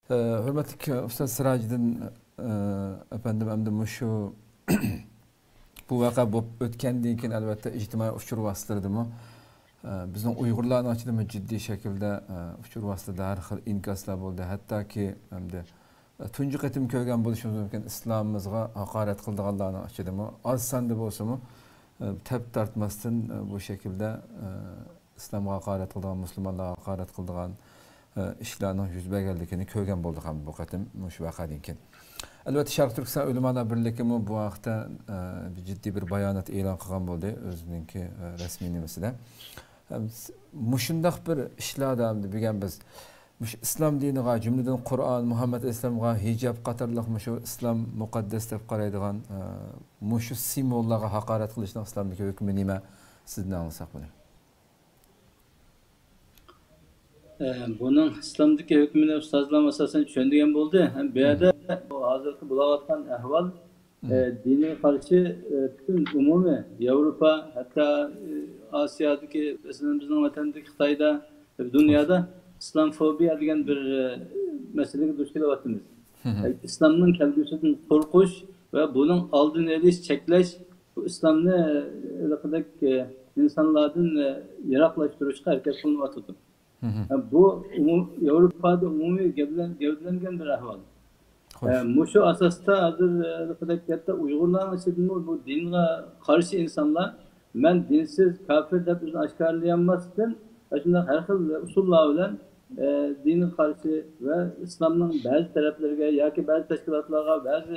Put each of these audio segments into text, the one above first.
Hürmetli Ustaz Siraciddin efendim emdi şu bu vaka bu ötkendiğin keyin elbette ictimai uçur vasıtırdımı. Bizning Uyg'urlarning ichida ciddi şekilde uçur vasıtada har xil inkaslar bo'ldi. Hattoki hamda tunji qatim ko'rgan bo'lishimiz mumkin islomimizga haqorat qildiganlarning ichidami oz sonda bo'lsa-mu tap tortmasdan bu şekilde islomga haqorat qildigan musulmonlarga haqorat qildigan ishlarning yuz berganligini ko'rgan bo'ldik ham bu qatim shu vaqadan keyin. Albatta Sharq Turkiston Ulamolar birligi bu vaqtda ciddi bir bayonot e'lon qilgan bo'ldi o'zininki rasmiy nimasida. Mushundaq bir ishlarda degan biz islom diniga jumladan Qur'on, Muhammad Islomga hijob qatorliq shu islom muqaddas deb qaraydigan shu simvollarga haqorat qilishning islomdagi hukmi nima sizdan olsak bo'lar? Bunun İslam'daki hükmünü ustazlar asasen düşündüğüm oldu. Hem bir yerde hazırki bulavatan ehval dine karşı bütün umumi Avrupa hatta Asya'daki bizim vatandaki Xitay'da dünyada İslam fobiya degen bir meseleye duch kelyapmiz. İslam'ın kelgüsüden korkuş ve bunun aldığını eliş, çekleş bu İslam'ı insanlardan yaraklaştırışka hareket kılınmatıdır. Bu Avrupa'da umumi gevdelengen bir ahval. Şu asasta hazır hatta Uygurların içinde bu dinle karşı insanlar ben dinsiz kafir de bizi aşkarlayamazken aslında her türlü usullarla dinin karşı ve İslam'ın bazı taraflarına ya ki bazı teşkilatlara bazı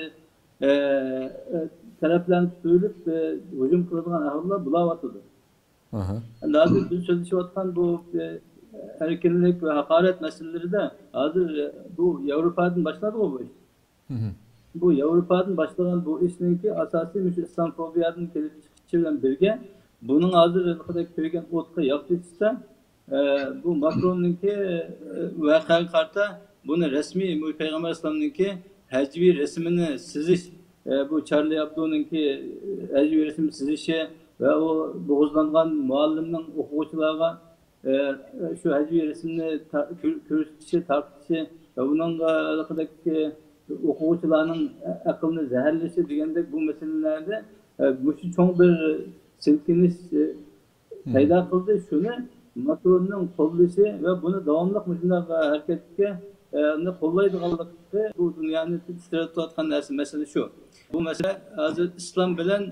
taraflarını söyleyip hücum kılınan ahvallar bulavatıdır. Lazım biz çalışıyorken bu erkinlik ve hakaret meseleleri de hazır bu Avrupa'nın başladı bu iş. Bu Avrupa'nın başlayan bu işinki asasi İslam fobiyanın kelip çıkışıyla birge bunun hazır köygen otka yaptıysa bu Macron'unki vakıa karta bunu resmi Peygamber İslam'ınki hecvi resmini siziş bu Charlie Hebdo'nunki hecvi resmi sizişi ve o boğuzlanan muallimden okuyuculara şu hecvi resimini körüstüşü, tartışışı ve bunun alakadaki okuyucuların akılını zehirlesi degende bu meselelerde bu çok bir silkiniş payda kıldı. Şunu Macron'un kollayışı ve bunu devamlı hareketke kollaydığı bu dünyanın titreti atkan mesele şu. Bu mesele hazır İslam bilen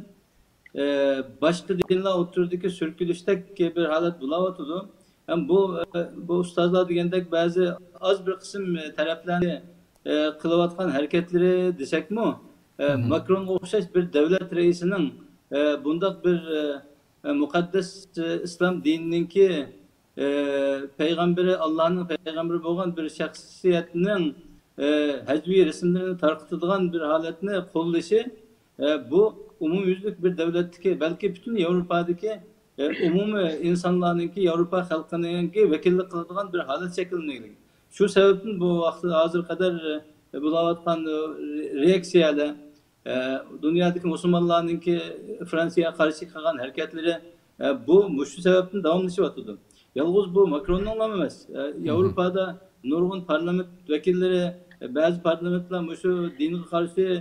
başka dinle oturdaki sürkülüşteki bir halet bulavatıdı. Yani bu ustazlar degende bazı az bir kısım taraflarını kılavatkan hareketleri desek mi? Macron okşaş bir devlet reisinin bundak bir mukaddes İslam dinininki peygamberi Allah'ın peygamberi olan bir şahsiyetinin hecvi resimlerini tarkıtılan bir haletini kollayışı bu umumyüzlük bir devletteki belki bütün Avrupa'daki umumi insanlarınki Avrupa halkınınki vekillik kılıdığan bir halet şekillenir. Şu sebepten bu vakti hazır kadar bulavatkan reaksiyayla dünyadaki Müslümanlarınki Fransa'ya karşı kalan hareketleri bu şu sebepten devamlışı vatıdı. Yalnız bu Macron'un olamaz. Avrupa'da nurgun parlament vekilleri bazı parlamentler şu dine karşı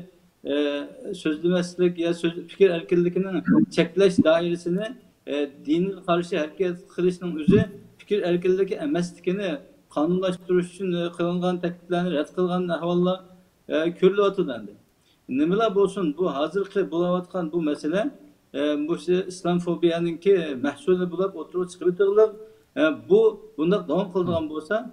sözlemeslik ya fikir erkinliğinin çekleş dairesini dine karşı hareket kılışının üzü fikir erkinliği emeslikini kanunlaştırış için kılınan tekliflerini red kılgan ahvalla körlü atıdandı. Nimeler olsun bu hazırki bulavatkan bu mesele bu İslam fobiyanınki mehsulü bulup oturup çıkırtırlar. Bunda devam kıldıgan olsa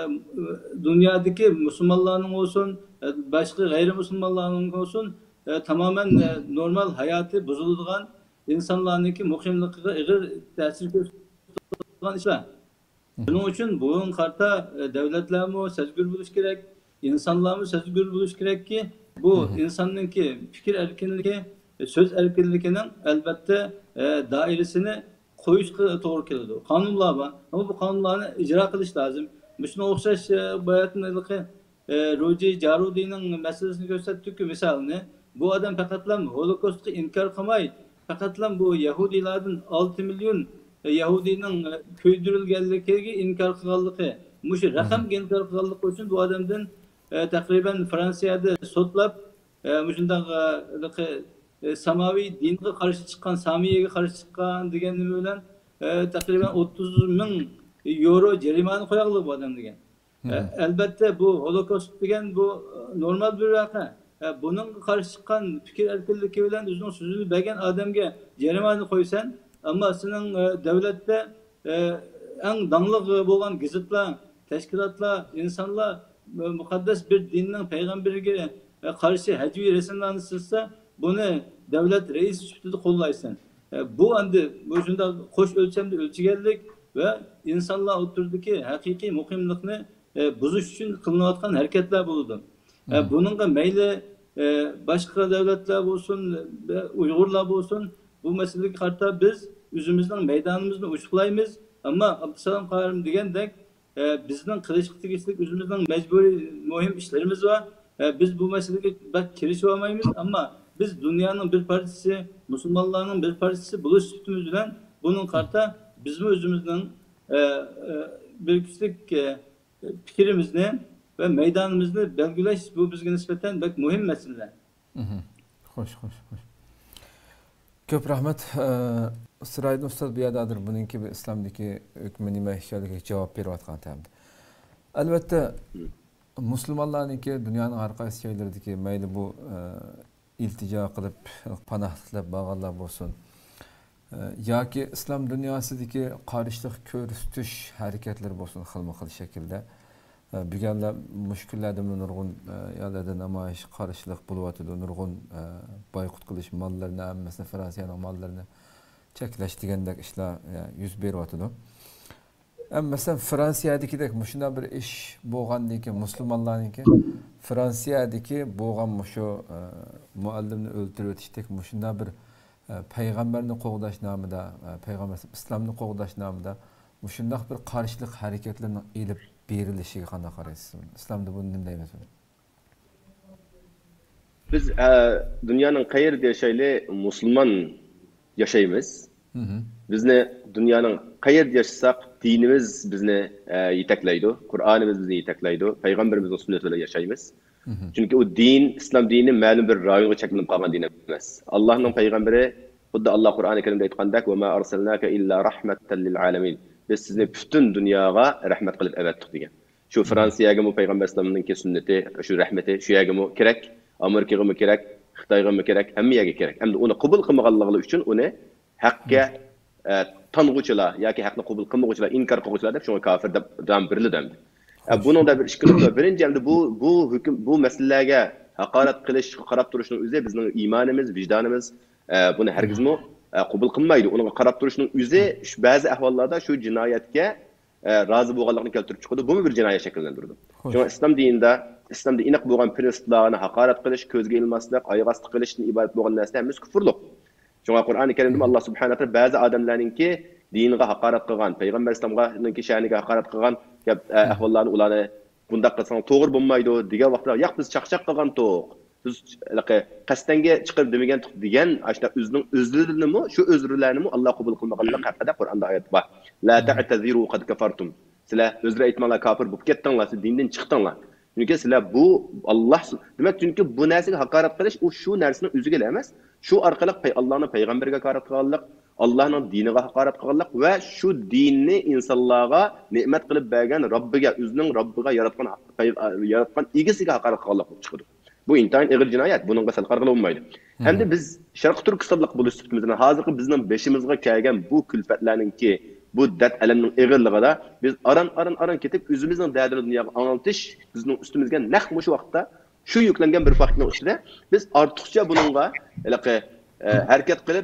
dünyadaki Müslümanların olsun başka gayrimüslimlerin olsun tamamen normal hayatı bozulduğun insanlarınki mukimlikine ağır tesir gösteren işler. Bunun için bugün karta devletlerimiz sezgür buluş gerek, insanlarımız sezgür buluş gerek ki bu insanınki fikir erkinliği, söz erkinliğinin elbette dairesini koyuş doğru kılıyor. Kanunlar var ama bu kanunları icra kılış lazım. Bütün okşaş bayatındaki Ruci Carudi'nin meselesini gösterdik ki misalini bu adam fakatlam Holocaust'u inkar kılmayı fakatlam bu Yahudilerden 6 milyon Yahudinin köydürülgenliği inkar kıldığı. Muşu rakam inkar kıldığı için bu adamdan takriben Fransa'da sotlab şundan samavi dinge karşı çıkan, Samiye'ye karşı çıkan degenimi bilen takriben 30 bin euro cerimani koyarlı bu adam degen. Elbette bu Holocaust degen bu normal bir vaka. Bunun karşı çıkan fikir erkinliği bilen uzun sözünü begen adamga cerimani koysan ama senin devlette en danlık olan gizitler, teşkilatlar, insanlar mukaddes bir dinin peygamberiyle karşı hecvi resimlerini sızsa bunu devlet reisi sütüdü kollaysın. Bu andi bu şunda hoş ölçemde ölçügellik ve insanlar oturduk ki hakiki muhimlikni buzuş için kılınayotgan hareketler bulundu. Bununla meyli başka devletler olsun, Uygurlar olsun bu meseleyi karta biz yüzümüzden meydanımızda uçuklayımız ama Abdüsalam Karim degендek bizden kılıçlık yüzümüzden mecburi mühim işlerimiz var. Biz bu meseleye bak kirişi olmayız ama biz dünyanın bir partisi, Müslümanların bir partisi buluş sütümüzden bunun karta bizim özümüzden bir küçük fikrimizde ve meydanımızda belgüleş bu bizge nispeten bak mühim mesele. Hoş. Köp rahmet. Sıraydın Ustad bir yadadır bununki bir İslam'daki hükmeni mehşerliğe cevap verip atkan temdi. Elbette Müslümanlarınki dünyanın arkası şeylerdeki meyli bu iltica kılıp panahlıkla bağırlar olsun. Ya ki İslam dünyasındaki karışlık körüstüş hareketleri olsun xilma-xil şekilde. Bügenler müşküllerden nurgun yerlerde namayiş karışlık buluvatıdı. Nurgun baykut kılış mallarını emmesine Fransa'nın mallarını çekileş degendek işler yüz berivatıdı. Mesela Fransa'daki de şundan bir iş boğandaki Müslümanlarınki Fransa'daki boğan şu muallimini öldürüp işte şundan bir peygamberini qoğdaş namıda peygamber İslam'ını qoğdaş namıda şundan bir karşılık hareketlerinin ilip berilişi qanday qaraysiz? İslam'da bunu nima deymiz? Biz dünyanın qayerda yaşaylı Müslüman yaşayımız. Bizni dünyanın qayerda yaşasak dinimiz bizni yetaklaydı. Kur'anımız bizni yetaklaydı. Peygamberimizin sünnetiyle yaşayımız. Çünkü o din, İslam dini ma'lum bir rayonga çekilip kalgan din emas. Allah'ın peygamberi, xuddi Allah Kur'an-ı Kerim'de aytgandek "Ve ma arsalnaka illa rahmeten lil alamin." Biz sizni bütün dünyaya rahmet kılıp evettik degan. Şu Fransa'ya mı Peygamber İslam'ın sünneti, şu rahmeti, şu yerga mı gerek, Amerika'ya mı gerek, Xitayga mı gerek, hamma yerga gerek. Hem de onu kabul kılmaganlığı için onu hakka tanğuçular, yoki haqni qabul qilmovchilar, inkor qiluvchilar deb shunga kafir deb birli demdi. Bunun da bir ishkillik var. Birinchi endi bu masalalarga haqorat qilish, qarab turishning o'zi bizning iymonimiz, vijdonimiz buni hargizmi qabul qilmaydi. Unga qarab turishning o'zi ba'zi ahvollarda shu jinoyatga rozi bo'lganligini keltirib chiqadi. Bu bir jinoyat shakllantirdi. Shunga islomda aniq bo'lgan prinsiplarni haqorat qilish, ko'zga ilmaslik, oyoq osti qilishdan iborat bo'lgan narsa hammasi kufrlik. Şuna Kur'an-ı Kerim'de Allah Subhanahu wa ta'ala bazı adamlarınki dinine hakaret kılgan, Peygamber İslam'ınki şaniga hakaret kılgan ahvallarını ulanı bundaq qilsang to'g'ri bo'lmaydi degan vaqtda yo'q biz chaqchaq qilgan to'q. Biz qasdanga chiqib demagan degan ashta o'zining o'zlarini shu o'zlarini Allah qabul qilmaganlar haqida Qur'onda oyat bor. La ta'taziru qad kafartum. Sizlar o'zlari aytmanglar kafir bo'lib ketdinglar, siz dindan chiqdinglar. Çünkü sizlar bu Allah demek çünkü bu narsaga hakaret qilish u shu narsaning o'ziga emas. Şu arqali Allah'ın peygamberge hakaret qilganlik, Allah'ın diniga hakaret qilganlik ve şu dinni insonlarga ne'mat qilib bergan Robbiga, o'zining Robbiga yaratgan egasiga hakaret qilganlik bo'lib chiqadi. Bu intayin og'ir jinoyat. Buningga sal qarg'ilib bo'lmaydi. Hamda biz Sharq Turkistonlik bo'lish sifatimizdan hozirgi bizning beshimizga kelgan bu kulfatlarningki bu dard alamning og'irligida biz aran ketib o'zimizning dardini dunyoga anglatish bizning ustimizga naq shu vaqtda şu yüklengen bir faktörün üstüne biz artıkça bununla hareket kılıp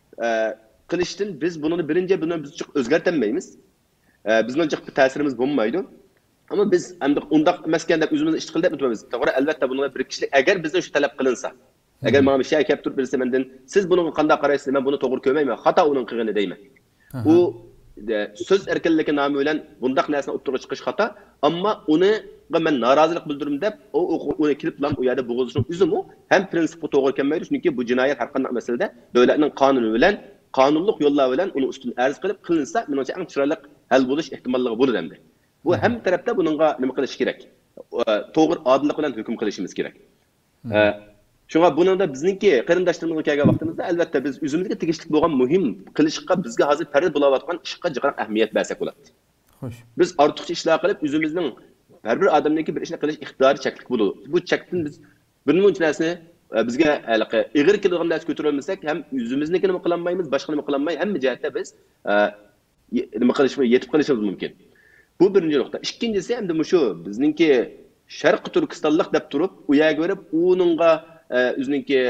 kılıştın biz bunu birinci biz çok özgertenmeyimiz. Bizden çok bir tesirimiz bulunmaydı. Ama biz ondak meskende özümüzü iştiqildep etmemiz. Doğru elbette bununla bir kişilik eğer bizden şu talep kılınsa. Eğer bana bir şey kep turup birisi menden siz bunun qanday qaraysiz ben bunu to'g'ri ko'rmayman. Xata uning qilgani deyman. U söz erkinligi nomi bilan bundaq narsani o'ttirib chiqish xata, ammo uni ben narazilik bildirim deb onu kilip lan o yerde boğazışın üzümü hem prensipi doğru kelmeydi çünkü bu cinayet her qanday meselede devletning qonuni bilan qonunluq yo'llar bilan uni ustun arz qilib qilinsa menimcha eng chiroyli hal bo'lish ehtimolliği bo'ladi endi. Bu hem tarafda buningga nima qilish kerak? to'g'ri odillik bilan hukm qilishimiz kerak. Şuna bunun da bizniki qarindoshlarımizga kelgan vaqtimizda albatta biz o'zimizga tegishli bo'lgan muhim qilishga bizga hozir farz bo'layotgan ishga jiqroq ahamiyat bersak bo'ladi. Xo'sh. Biz ortiqcha ishlar qilib o'zimizning har bir odamniki bir ishni qilish ixtiyori cheklik bo'ladi. Bu chekdan biz bir muncha narsani bizga ig'ir keladigan narsa ko'tarolmasak ham o'zimiznikini qilolmaymiz, boshqani qilolmay hamma jihatda biz nima qilishimiz yetib qilishimiz mumkin. Bu birinchi nuqta. Ikkinchisi ham shu bizningki Sharq Turkistonlik deb turib, u yerga berib, uningga o'ziningki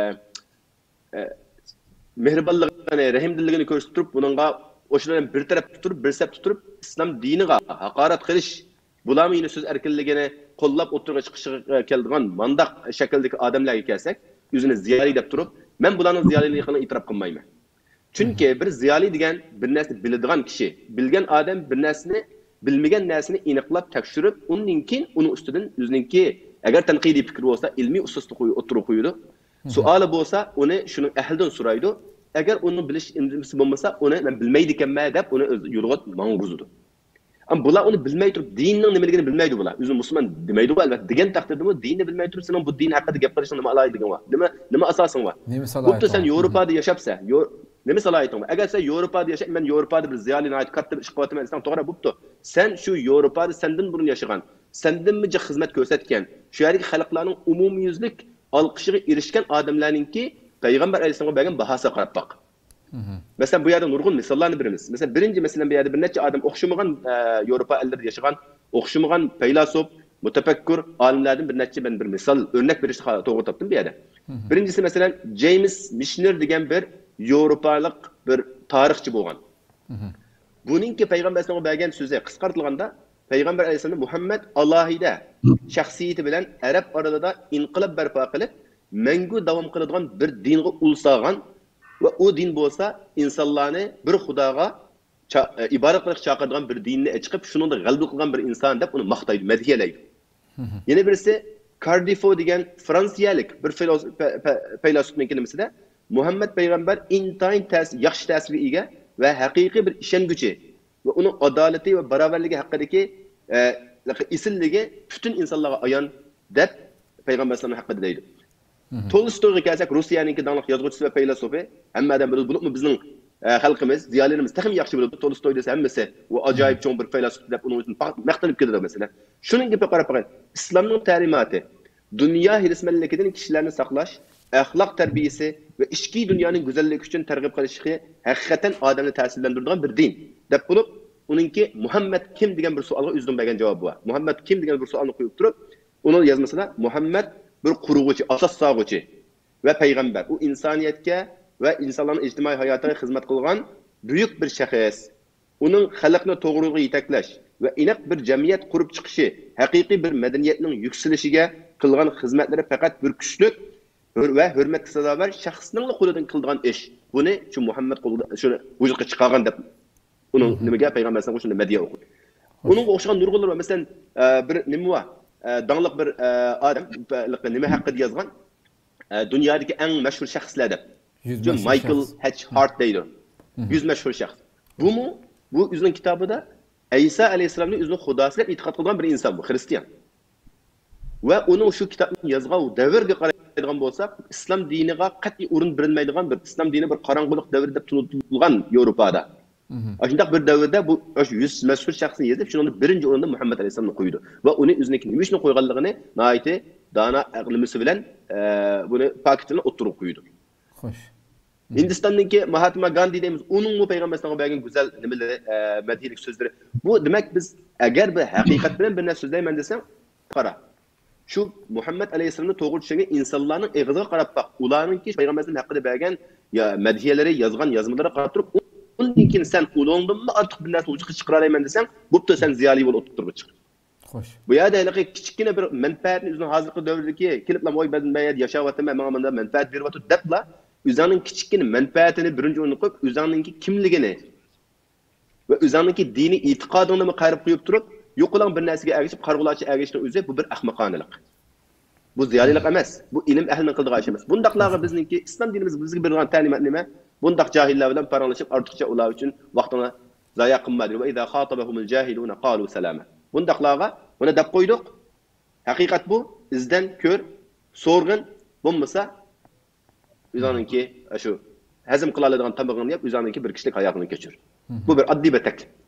mehribonligini, rahimdilligini ko'rsatib, buningga o'shalarni bir taraf turib, bir saf turib, islom diniga haqorat qilish, bularning so'z erkinligini qo'llab o'tirib chiqishiga keladigan mandaq shakldagi odamlarga kelsak, o'zini ziyoli deb turib, men bularning ziyoliligini e'tirof qilmayman. Chunki bir ziyoli degan bir narsani biladigan kishi, bilgan odam bir narsani bilmagan narsani aniqlab tekshirib, undan keyin uni ustidan o'ziningki agar tanqidiy fikr bo'lsa, ilmiy ususda o'tirib qo'yadi. Savoli bo'lsa, uni shuning ahlidan so'raydi. Agar uni bilish imkoniyati bo'lmasa, uni men bilmaydi ekanman deb uni yo'lga mang'uzadi. Ama bular uni bilmay turib, dinning nimaligini bilmaydi bular. O'zi musulmon demaydi bu albatta. Degan taqdirda dinni bilmay turib, sen bu din haqida gap qilishing nima alaydigan va? Nima asosing va? Bu sen Yevropada yashapsa, nima salohiyating va? Agar sen Yevropada yashab, men Yevropada bir ziyoli nayt katta bir ish qilyapman desang, to'g'ri bo'pti. Sen shu Yevropada sendan burun yashagan, sendan mijja xizmat ko'rsatgan, shu yerdagi xalqlarning umumiyuzlik olqishiga erishgan odamlarningki Payg'ambar alayhisolamga bergan bahosiga qarab baq. Mesela bu yerda nurg'un misollarni beramiz. Mesela birinchi masalan bu yerda bir necha odam o'xshamagan Yevropa ellarida yashagan, o'xshamagan faylasuf, mutafakkur olimlardan bir necha ben bir misol o'rnak berishni to'g'ri topdim bu yerda. Birinchisi masalan James Michener degan bir Yevropalik bir tarixchi bo'lgan. Buningki Payg'ambar alayhisolamga bergan so'zi qisqartirilganda Payg'ambar alayhisolam Muhammad alohida shaxsiyati bilan arab oralida inqilob barpo qilib, mangu davom qiladigan bir dinga ulsagan ve o din bo'lsa insonlarni bir xudoga ibodat qilib chaqiradigan bir dinni chiqib, shuni g'alaba qilgan bir inson deb uni maqtaydi, madhiyalaydi. Yana birisi Cardifo degan fransiyalik bir faylasufning kelimasida Muhammad payg'ambar intayin yaxshi ta'sirga ega va haqiqiy bir ishonguchi va uning adolati va barobarligi haqidagi isilligi butun insonlarga ayon deb payg'ambar sallallohu haqida deydi. Tolstoyga kelsak, Rossiyaningki danliq yozuvchisi va faylasufı, hammadan biri bo'lib bizning xalqimiz, ziyolarimiz taxmin yaxshi biladi. Tolstoy desa hammasi u ajoyib cho'ng bir faylasuf deb uni uchun maqtanib ketadi masalan. Shuning gibi qarab qarang, islomning ta'limoti dunyo hirismanligidan kishilarni saqlash, axloq tarbiyasi va ichki dunyoning go'zalligi uchun targ'ib qilishi haqiqatan odamni ta'sirlantiradigan bir din deb bo'lib, uningki Muhammad kim degan bir savolga o'zidan bergan javob bor. Muhammad kim degan bir savolni qo'yib turib, uni yozmasida Muhammad bir qurg'uvchi, asos sog'uvchi va payg'ambar. U insoniyatga va insonlarning ijtimoiy hayotiga xizmat qilgan buyuk bir shaxs. Uning xalqni to'g'riga yetaklash va aniq bir jamiyat qurib chiqishi, haqiqiy bir madaniyatning yukselishiga qilgan xizmatlari faqat bir kuchli va hurmatga sazovor shaxsning qo'lidan qilgan ish. Buni shu Muhammad qo'lida shuni vujudga chiqargan deb uning nimaga payg'ambar sallallohu alayhi vasallam madhiya o'qidi. Uning o'xshagan nurg'unlar masalan bir nima va danliq bir adam nima haqida yozgan dunyodagi eng mashhur shaxslar deb Michael H. Hart deydi. 100 mashhur shaxs. Bu o'zining kitobida İsa alayhisolamning o'zini xudosi deb e'tiqod qilgan bir inson bu, xristian. Va uning shu kitobni yozgan davrga qaraydigan bo'lsak, islom diniga qat'iy o'rin berilmaydigan bir islom dini bir qorong'ulik davr deb tutilgan Yevropada. Shunday bir davrda bu 100 mashhur shaxsni yozib, shuni birinchi o'rinda Muhammad alayhisolamni qo'ydi. Va uni o'ziniki nima uchun qo'yganligini nihoyatda dana aqlimiz bilan buni paketini o'tirib qo'ydi. Xo'sh. Hindistondagi Mahatma Gandhi deymiz, uning bu payg'ambar sallallohu alayhi vasallam bergan go'zal nimalar, madhiyalik so'zlari. Bu demak biz agar bir haqiqat bilan bir narsa so'zlayman desam, qara. Shu Muhammad alayhisolamni to'g'ri tushungan insonlarning eg'iziga qarab baq, ularningki payg'ambar sallallohu haqida bergan madhiyalari, yozgan yozmalari qarab turib, undan keyin sen ulongdimmi ortiq bir narsa vujudga chiqara olaman desang, bo'pti sen ziyoli bo'lib o'tirib chiq. Xo'sh. Bu yerda hali kichkina bir manfaatni o'zining hozirgi davrdagi kelibla mo'y badmayat yashayapman, menga manfaat beryapti debla o'zining kichkina manfaatini birinchi o'ringa qo'yib, o'zininki kimligini va o'zininki diniy e'tiqodini qarib qo'yib turib, yo'qolan bir narsaga ergishib, qarg'ulachi ergishishning o'zi bu bir ahmoqonalik. Bu ziyolilik emas, bu ilm ahlining qildigan ish emas. Bundaqlarga bizningki islom dinimiz bizga bergan ta'limot nima? Bundaq jahillar bilan paranglashib, ortiqcha ular uchun vaqtini zoya qilmaydi. Va idza khatabahumul jahiluna qalu salama. Bundaqlarga buni deb qo'ydik. Hakikat bu. İzden kör, sorgun, bulmasa üzerindeki şu hazm kılaladığın tamamını yap, üzerindeki bir kişilik hayatını geçir. Bu bir adli bir teklif.